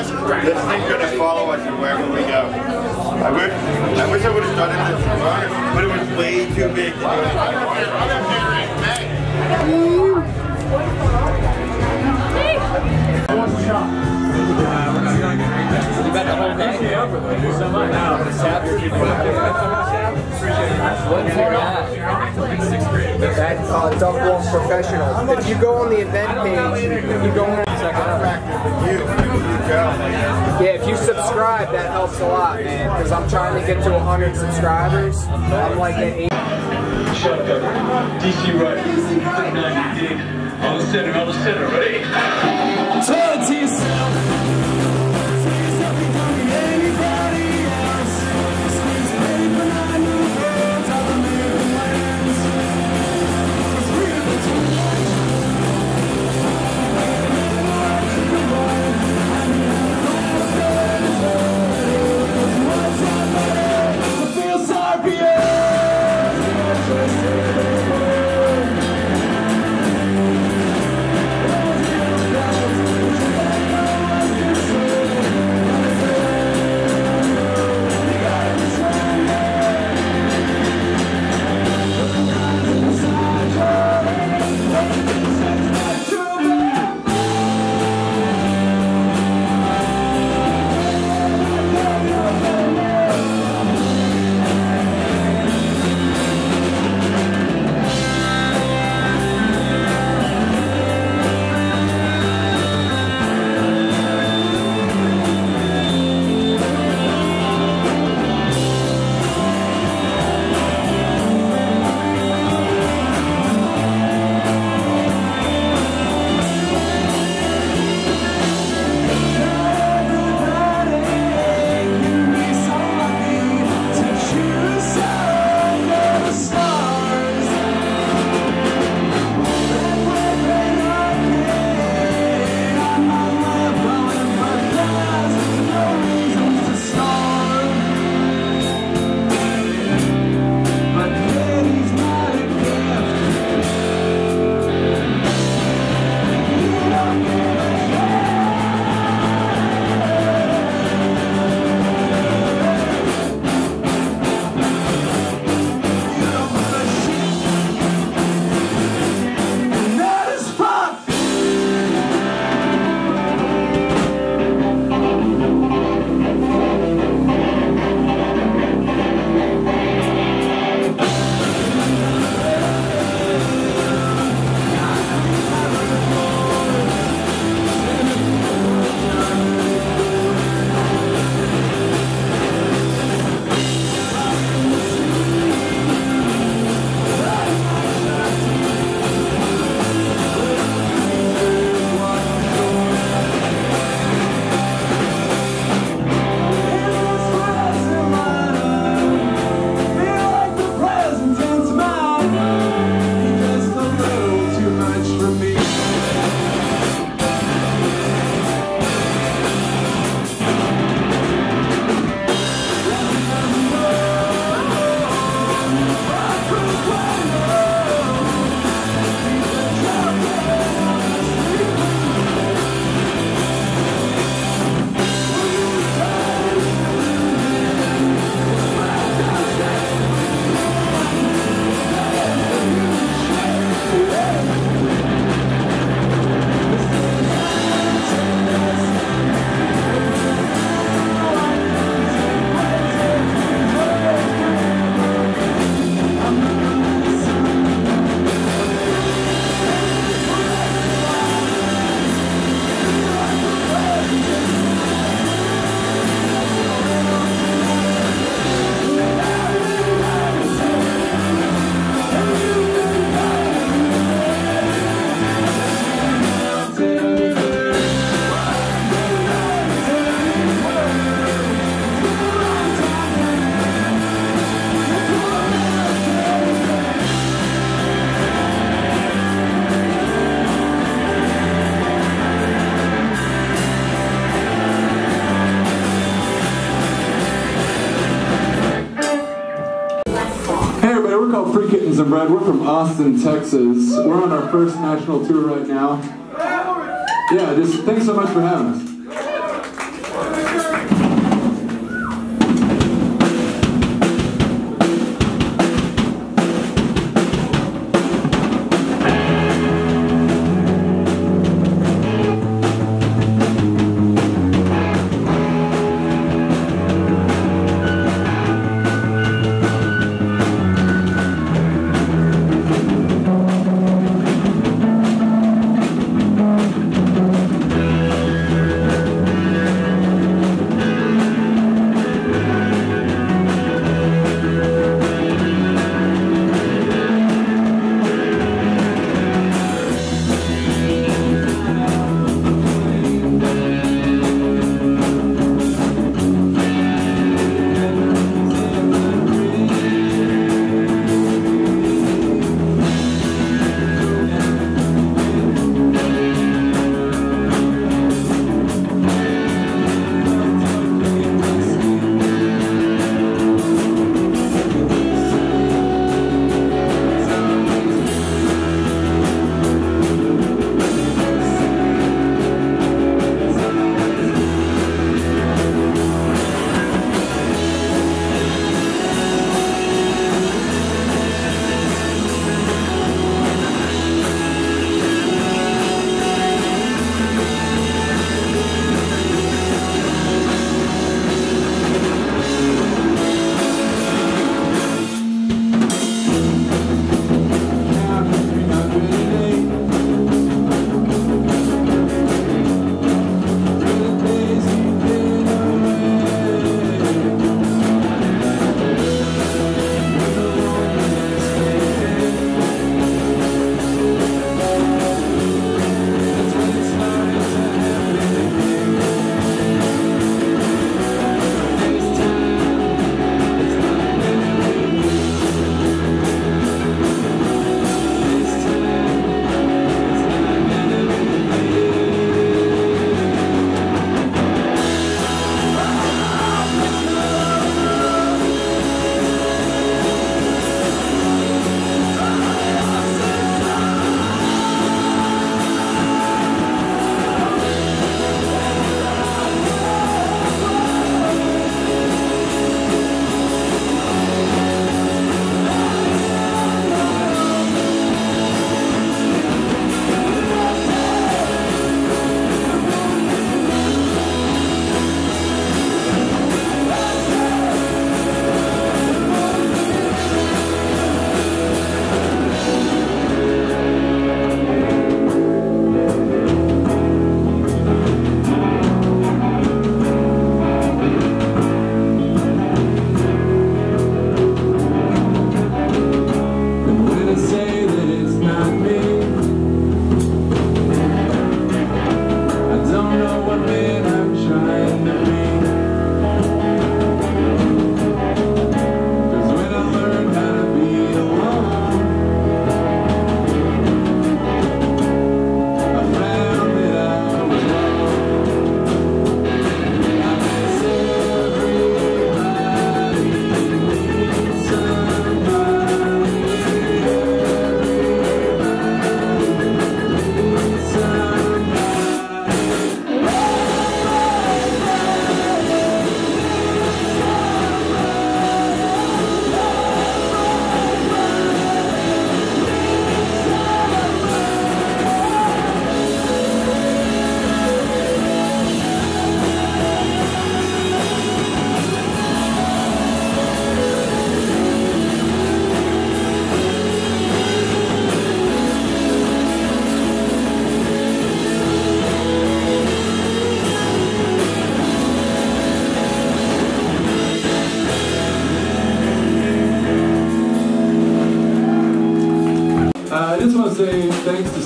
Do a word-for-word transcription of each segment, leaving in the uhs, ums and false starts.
This thing's gonna follow us wherever we go. I wish, I wish I would have done it this summer, but it was way too big to do it. One shot. You bet the whole day? That's uh, Duck Wolf Professional. If you go on the event page, if you go on check it out. Yeah, if you subscribe, that helps a lot, man. Because I'm trying to get to one hundred subscribers. I'm like at eight. Shotgun. D C right. ninety dig. On the center, on the center. Ready? Turn to yourself. We're called Free Kittens and Bread. We're from Austin, Texas. We're on our first national tour right now. Yeah, just thanks so much for having us.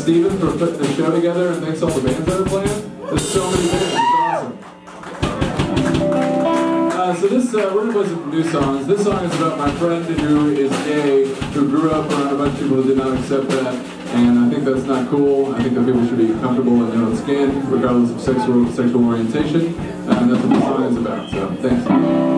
Steven for putting the show together, and thanks to all the bands that are playing. There's so many bands, it's awesome. Uh, so this, uh, we're going to play some new songs. This song is about my friend who is gay, who grew up around a bunch of people who did not accept that, and I think that's not cool. I think that people should be comfortable in their own skin, regardless of sexual, sexual orientation, and that's what the song is about, so thanks.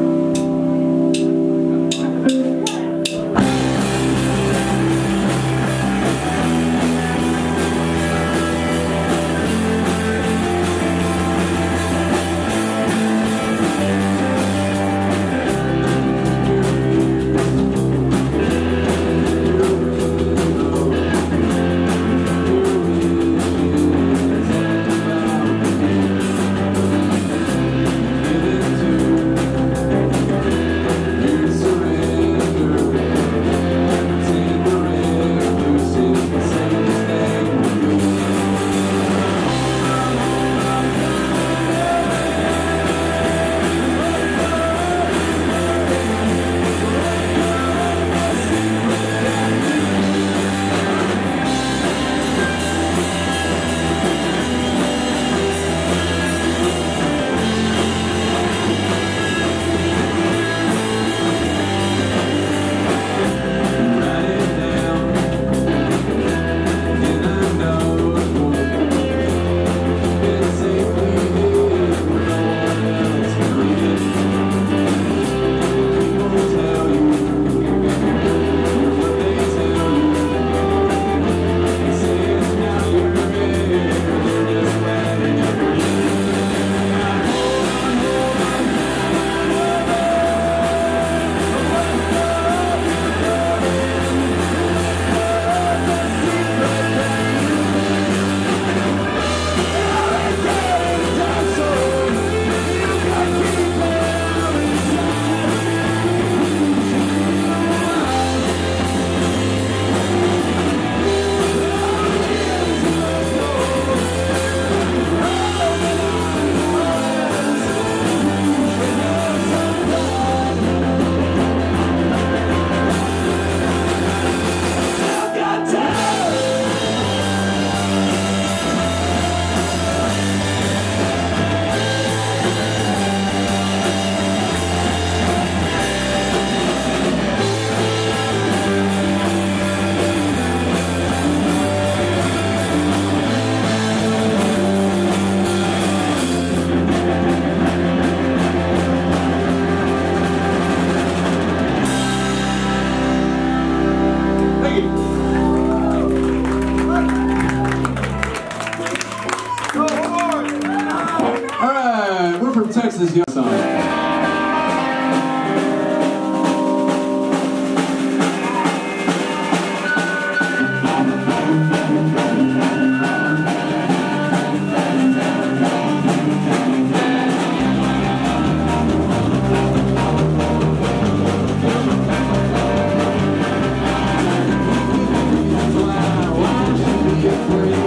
Texas young song.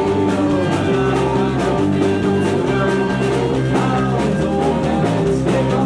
Take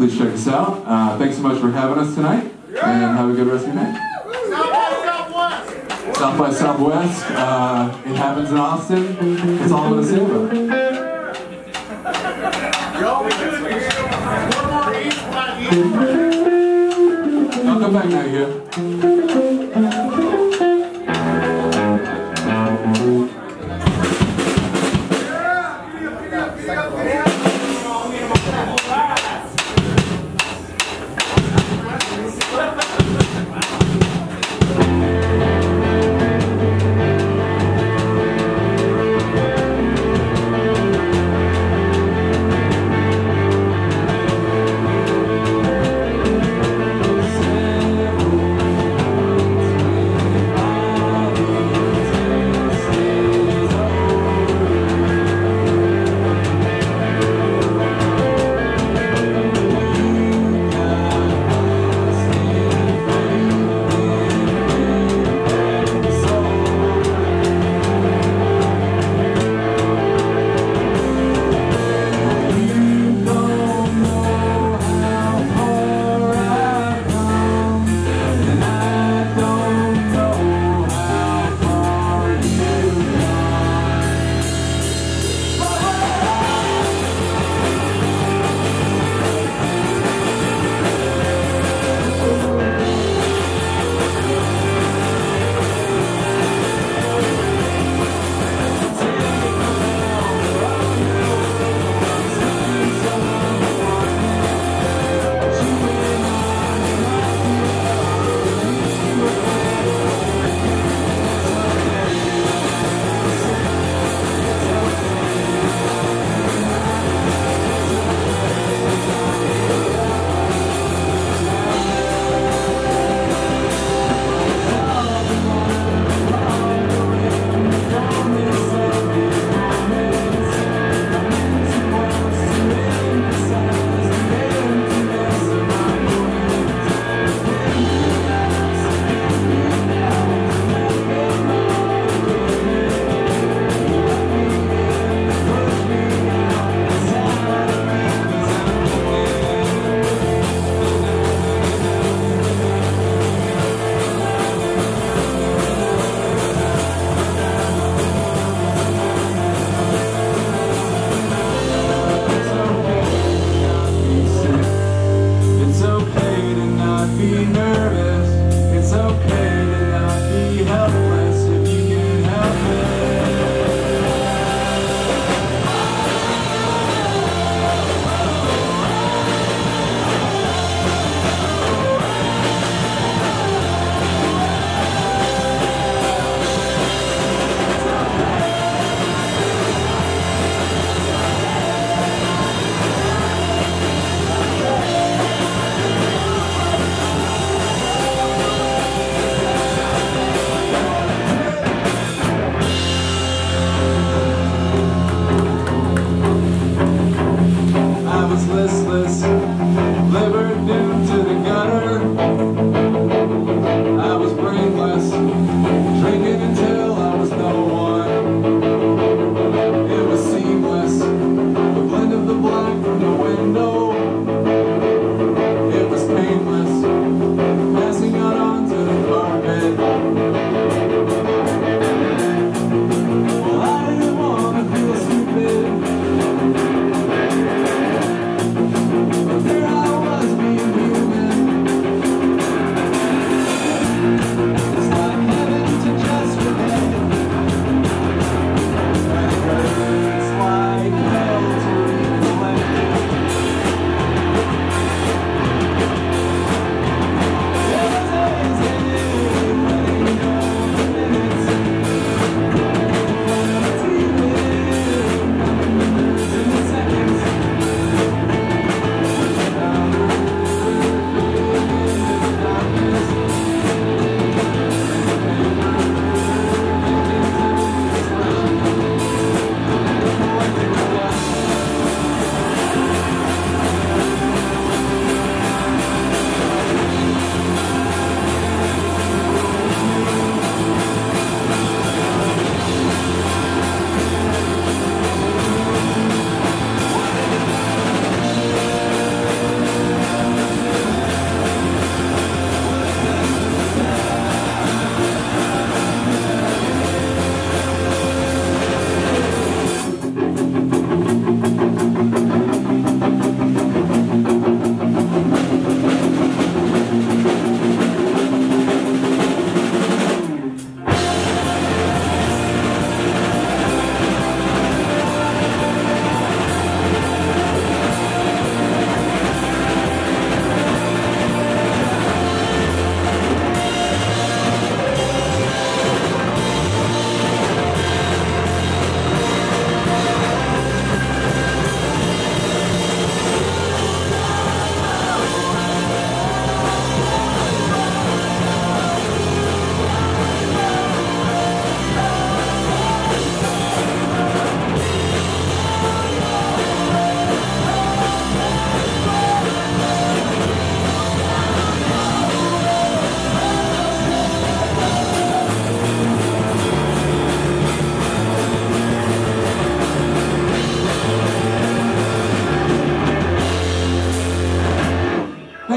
please check us out. Uh, thanks so much for having us tonight, and have a good rest of your night. South by Southwest, uh, it happens in Austin. That's all I'm going to say about it. I'll come back now here.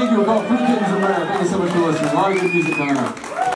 Thank you. We're called Kittens. Thank you so much for listening. A lot of good music coming up.